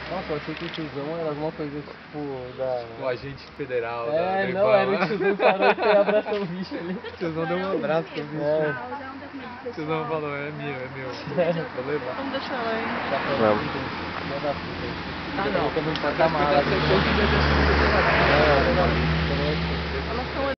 Nossa, eu achei que o tiozão era alguma coisa tipo da... O agente federal da não, Ibama. era o tiozão que parou e foi abraçar o bicho ali. O tiozão deu um abraço pro bicho. O tiozão falou, é meu, vou levar. Vamos deixar ela aí. Vamos. Não, Mas porta-mala. cuidado, seu corpo vai deixar. Não. Elas estão